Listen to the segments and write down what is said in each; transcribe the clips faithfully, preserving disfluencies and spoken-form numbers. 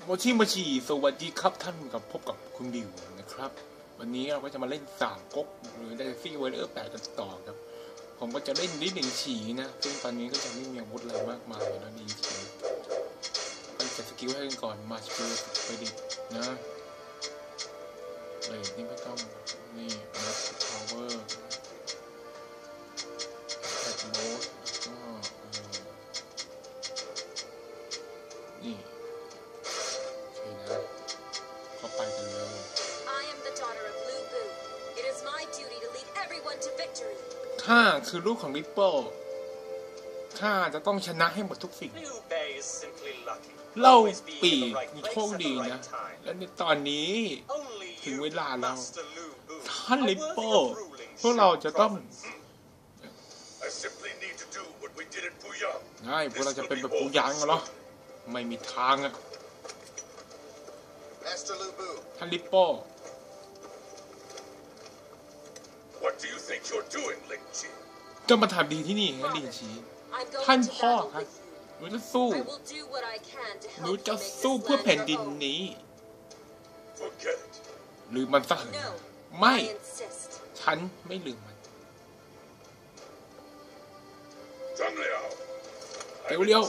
โมชิโมชิสวัสดีครับท่านกับพบกับคุณดิวนะครับวันนี้เราก็จะมาเล่นสามก๊กหรือได้ซี่ไวเลอร์แปดกันต่อครับผมก็จะเล่นนิดหนึ่งฉีนะซึ่งตอนนี้ก็จะไม่มีอาวุธอะไรมากมายนะดีฉีก็จะสกิลให้กันก่อนมาสเปอร์ไปดินะเลยนี่ไม่ต้องนี่มัสพาวเวอร์แท็กโบสก็นี่ไปกันเลยข้าคือลูกของริปเปิลข้าจะต้องชนะให้หมดทุกสิ่งเล่าปีมีโชคดีนะและในตอนนี้ถึงเวลาแล้วท่านริปเปิลพวกเราจะต้องง่ายพวกเราจะเป็นแบบปูยางกันเหรอไม่มีทางอะท่านริปโป้จะมาทำดีที่นี่นะลิงชีท่านพ่อครับหนูจะสู้หนูจะสู้เพื่อแผ่นดินนี้ลืมมันซะไม่ฉันไม่ลืมมันเร็วเร็ว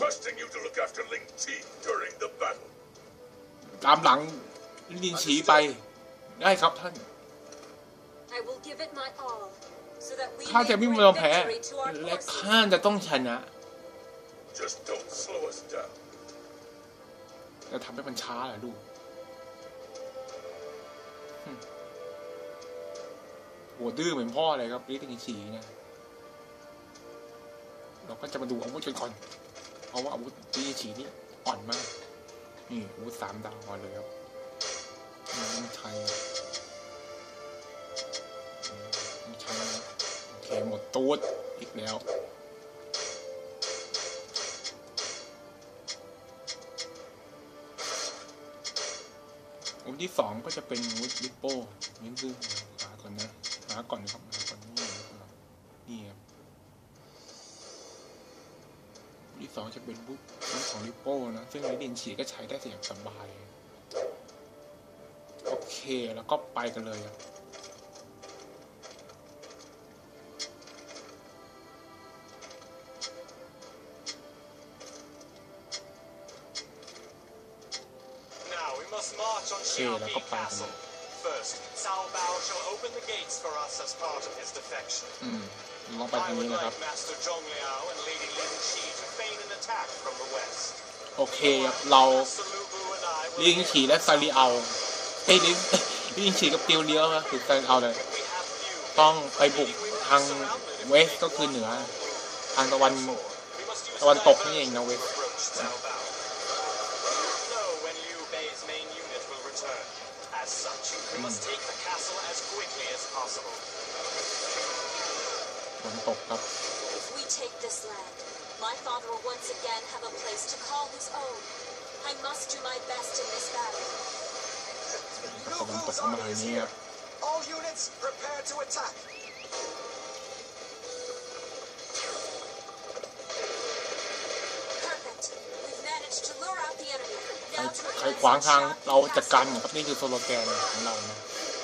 ตามหลังลินชีไปได้ครับท่านข้าจะไม่ยอมแพ้และข้าจะต้องชนะจะทำให้มันช้าเหรอลูกหัวดื้อเหมือนพ่อเลยครับลินชีนะเราก็จะมาดูอาวุธกันก่อนเพราะว่าอาวุธลินชีนี่อ่อนมากนี่อาวุธสามดาวมาเลยครับต้องใช้ต้องใช้โอเคหมดตูดอีกแล้วอาวุธที่สองก็จะเป็นอาวุธลิปโป้นี่คือหาก่อนนะหาก่อนครับหาก่อนนี่ครับนี่ครับที่สองจะเป็นบุ๊กของลิปโป้นะซึ่งไอเดนฉีก็ใช้ได้อย่างสบายโอเคแล้วก็ไปกันเลยครับโอเคแล้วก็ไปกันเลยอืมลองไปทางนี้นะครับโอเคครับเราลิงฉีและซาริเอาเฮ้ยลิงลิงฉีกับเตียวเลี้ยวนะคือซาริเอาเลยต้องไปบุกทางเวสก็คือเหนือทางตะวันตะวันตกนี่เองนะเวสฝนตกครับMy father will once again have a place to call his own. I must do my best in this battle. All units prepare to attack. Perfect. We've managed to lure out the enemy. Now to ใครขวางทางเราจัดการครับนี่คือสโลแกนของเรานะ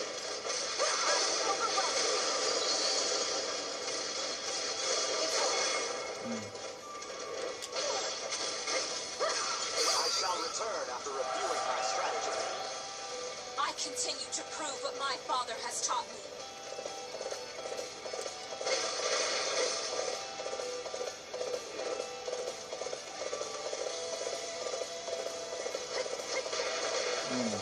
Continue to prove what my father has taught me. อืม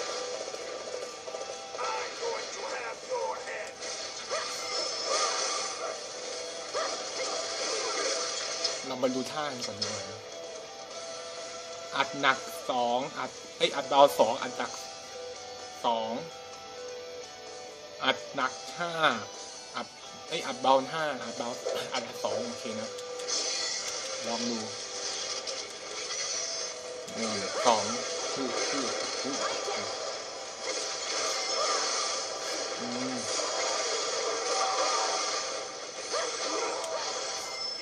เรามาดูท่าก่อนดีกว่าอัดหนักสองอัดไออัดเบาสองอัดหนักสองอัดหนักห้าอัดไออัดเบาห้าอัดเบาอัดสองโอเคนะลองดูหนึ่งสองคู่คู่คู่อืม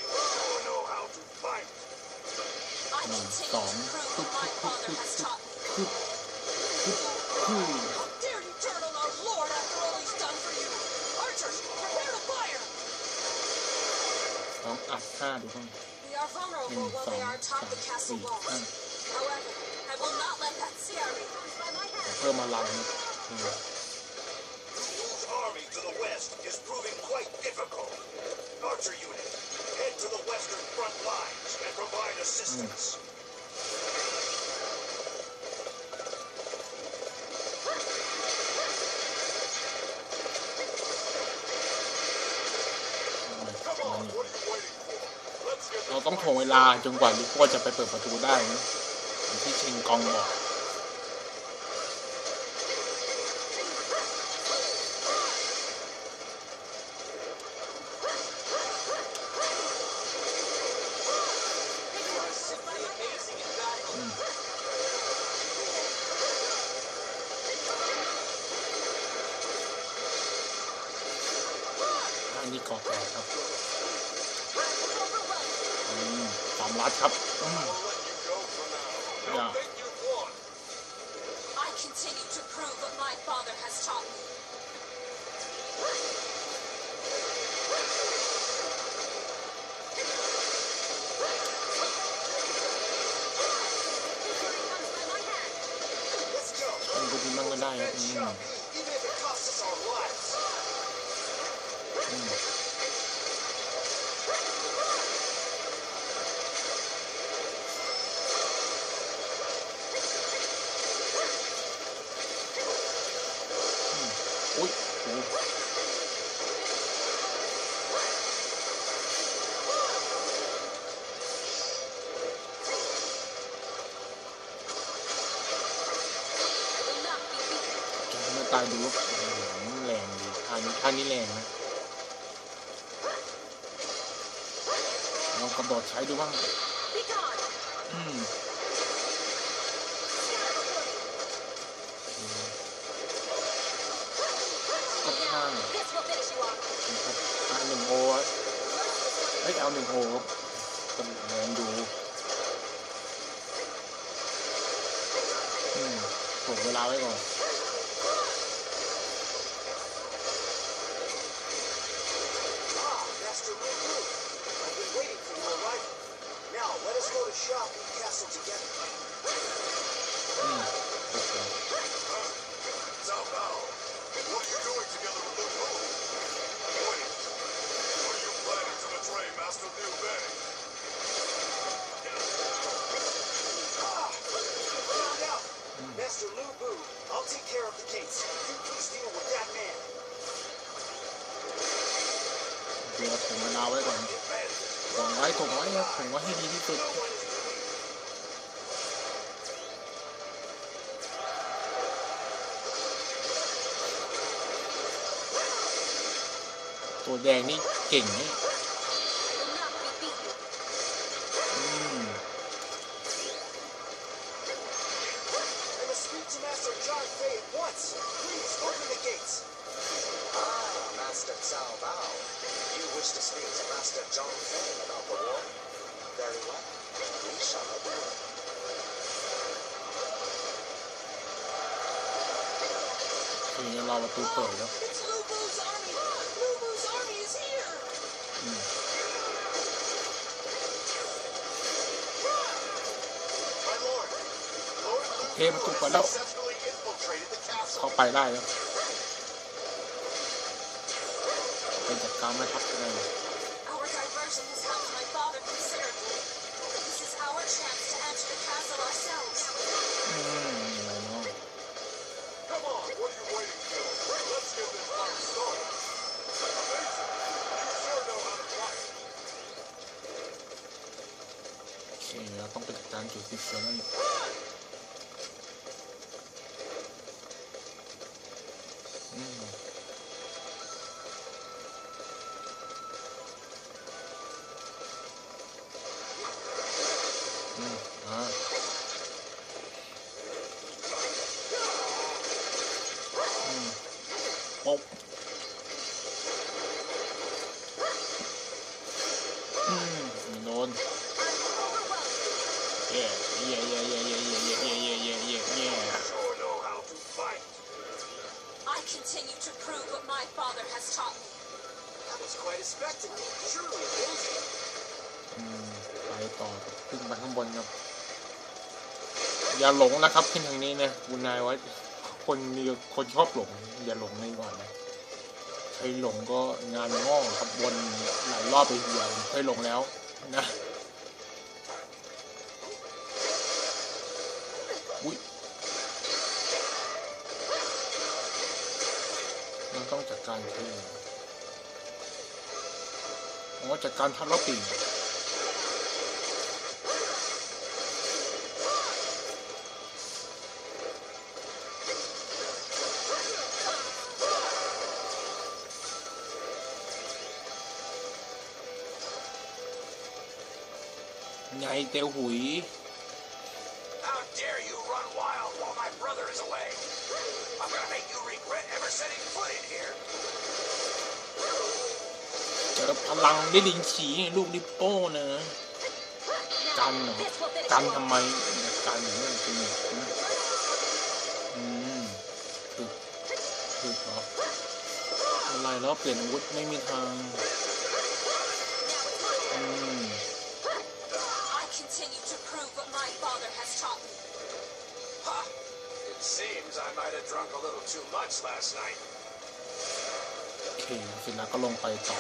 หนึ่งสองคู่คู่คู่คู่คือคือคือ Dare you turn on our Lord after all he's done for you? Archers, prepare to fire! ลองอัดห้าดูบ้าง We are vulnerable while they are atop the castle walls. However, I will not let that see our reapers by my hand. เพิ่มมาลังนะ Whose army to the west is proving quite difficult. Archer unit, head to the western front lines and provide assistance. เราต้องถ่วงเวลาจนกว่าลิโก้จะไปเปิดประตูได้นะอย่างที่ชิงกองบอกอันนี้กอกแตกครับตามรัดครับอย่า I continue to prove what my father has taught me. มันก็ดีมั่งก็ได้ครับอืมอืมอุ้ยโอ้มาตายดูว่าแรงดีท่านี้ท่านี้แรงนะลองกระโดดใช้ดูบ้างอืมก็ท่านะครับท่าหนึ่งโอเฮ้ยเอาหนึ่งโอก็แรงดูอืมถ่วงเวลาไว้ก่อน Master Lu Bu, I'll take care of the gates. You please deal with that man. เดี๋ยวถ่วงเวลาไว้ก่อนถ่วงไว้ถ่วงไว้ครับถ่วงไว้ให้ดีที่สุดตัวแดงนี่เก่งนี่อืม Master John Fei at once. Please open the gates. Ah, Master Cao Bao. You wish to speak to Master John Fei about the war? Very well. We shall do it. ทีนี้เราประตูเปิดแล้ว It's Lu Bu's army. Lu Bu's army is here. อืม My lord, Lord โอ Lu เค Bu ประตูเปิด has แล้ว successfully infiltrated the เข้า castle. ไปได้แล้วไปจัดการแม่ทัพกันเลย Our diversion has helped my father considerably. This is our chance to enter the castle ourselves. อืมอะไรเนาะ Come on, what are you waiting for? Let's get this fight started. Amazing. You sure know how to fight. โอเคเราต้องไปจัดการจุดติดเชื้อนั่นอืมอืมอ่าอืมป๊อบอืมไม่โดน เย่เย่เย่เย่เย่เย่เย่เย่เย่เย่เย่ continue to prove what my father has taught me. That was quite a spectacle. Surely amazing. อืมไปต่อครับขึ้นไปข้างบนครับอย่าหลงนะครับขึ้นทางนี้นะคุณนายว่าคนมีคนชอบหลงอย่าหลงนี่ก่อนนะใครหลงก็งานงอกครับวนหลายรอบไปเดียวเคยหลงแล้วนะอุ้ยมันต้องจัดการคืออ๋อจัดการทัดล้อปีกไงเตียวหุย How dare you run wild while my brother is away? I'm gonna make you regret ever setting foot in here. เจอพลังได้ลิงฉีลูกลิปโป้นะกันเหรอกันทำไมกันอย่างนี้จริงอืมถูกถูกเหรออะไรแล้วเปลี่ยนอาวุธไม่มีทางอืม I continue to prove what my father has taught me. Ha! It seems I might have drunk a little too much last night. โอเคเสร็จแล้วก็ลงไปต่อ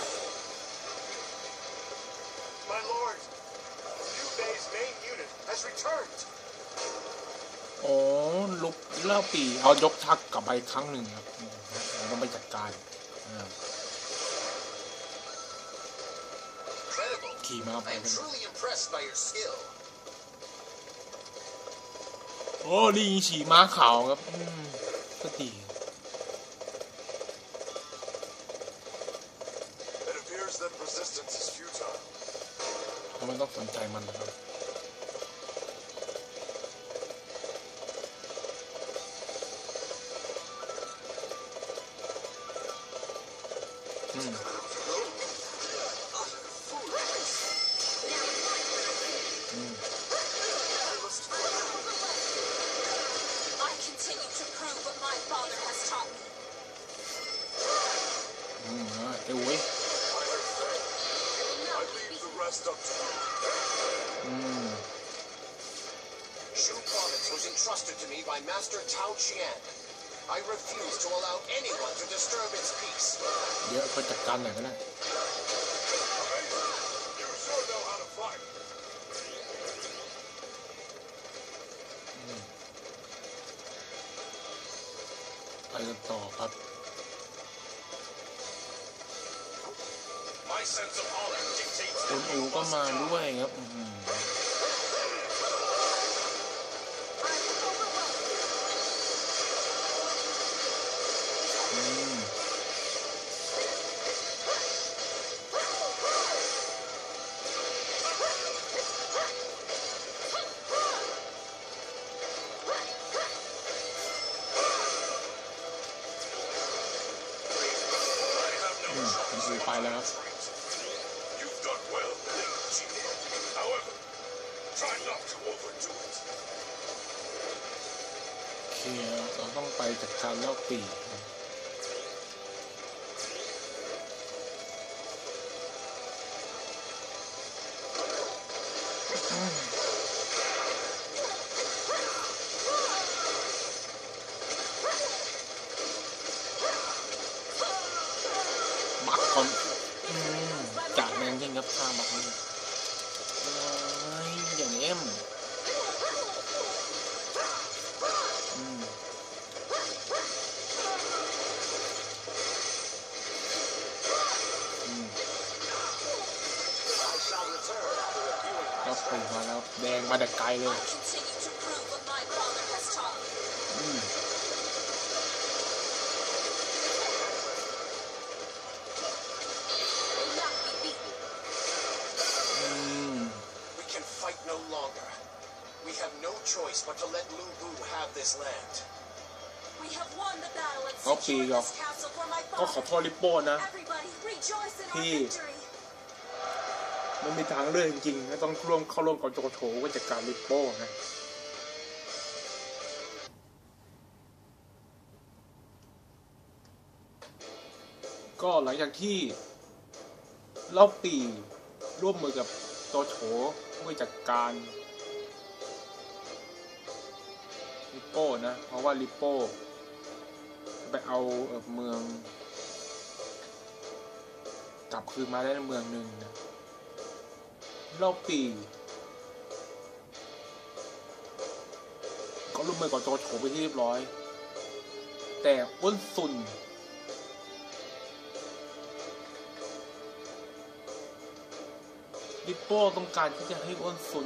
My lord, Liu Bei's main unit has returned. อ๋อลุกเล่าปีเอายกทักกลับไปครั้งหนึ่งครับผมต้องไปจัดการอ่า Incredible. ขี่ม้าไป I am กัน truly impressed by your skill. โอ้ลิงฉีม้าขาวครับอืมก็ดี It appears that resistance is futile. เราไม่ต้องสนใจมันนะครับอืม I continue to prove what my father has taught me. อืมอ่าเดี๋ยวเว้ย I leave the rest up to you. อืม Shu Province was entrusted to me by Master Tao Qian. I refuse to allow anyone to disturb its peace. เดี๋ยวไปจัดการหน่อยก็ได้ You sure know how to fight. ไปกันต่อครับ My sense of honor dictates คุณ that อู you ก็มา must ด้วย die. ครับอืมอืม I have no อืมคุณอู choice. ไปแล้วครับ You've done well, Lin Jie. However, try not to overdo it. โอเคเราต้องไปจัดการเล่าปีกครับอืมบักก่อนอืมจ่าแรงจริงครับข้าบักนี่เอ้ยอย่างเอ็มอืมอืม I shall return after reviewing ก็ปลูกมาแล้วแดงมาแต่ไกลเลย I continue to prove what my father has taught me. อืม Will not be beaten. อืม We can fight no longer. We have no choice but to let Lu Bu have this land. We have won the battle and Có kỳ secured rồi. this castle for my ก็ขอ father. โทษลิปโป้นะ Everybody rejoice in our Thì- victory. มันมีทางเลือกจริงๆก็ต้องร่วมเข้าร่วมกับโจโฉก็จัดการลิปโป้นะก็หลังจากที่เล่าปีร่วมมือกับโจโฉเพื่อจัดการลิโป้นะเพราะว่าลิโป้ไปเอาเอ่อเมืองกลับคืนมาได้ในเมืองหนึ่งนะเล่าปีก็ร่วมมือกับโจโฉไปที่เรียบร้อยแต่อ้นซุนลิโป้ต้องการที่จะให้อ้นซุน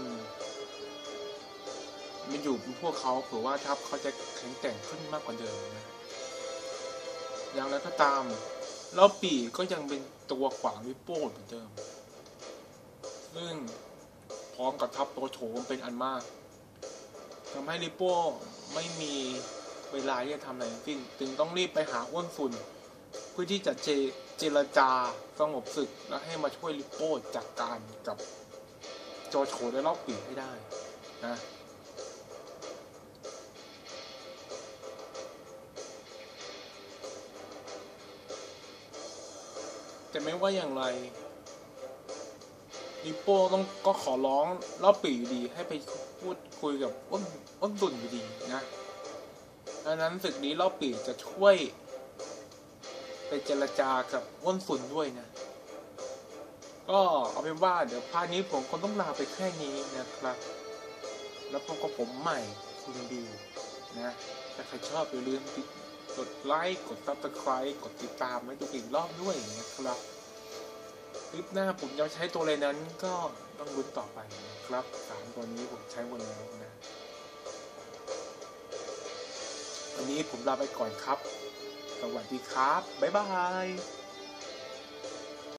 มันอยู่เป็นพวกเขาเผื่อว่าทัพเขาจะแข็งแกร่งขึ้นมากกว่าเดิมนะอย่างไรก็ตามเล่าปี่ก็ยังเป็นตัวขวางลิโป้เหมือนเดิมซึ่งพร้อมกับทัพโจโฉเป็นอันมากทำให้ลิโป้ไม่มีเวลาที่จะทำอะไรจริงจึงต้องรีบไปหาอ้วนซุนเพื่อที่จะเจเจรจาสงบศึกและให้มาช่วยลิโป้จัดการกับโจโฉและเล่าปี่ให้ได้นะแต่ไม่ว่าอย่างไรลิโป้ต้องก็ขอร้องเล่าปี่อยู่ดีให้ไปพูดคุยกับอ้นอ้นซุนอยู่ดีนะดังนั้นศึกนี้เล่าปี่จะช่วยไปเจรจากับอ้นซุนด้วยนะก็เอาเป็นว่าเดี๋ยวพาร์ทนี้ผมคงต้องลาไปแค่นี้นะครับแล้วพบกับผมใหม่คุณบิวนะถ้าใครชอบอย่าลืมกดไลค์กด ซับสไครบ์ กดติดตามไว้ดูอีกรอบด้วยนะครับคลิปหน้าผมจะใช้ตัวอะไรนั้นก็ต้องลุ้นต่อไปนะครับสามตัวนี้ผมใช้หมดแล้วนะวันนี้ผมลาไปก่อนครับสวัสดีครับบ๊ายบาย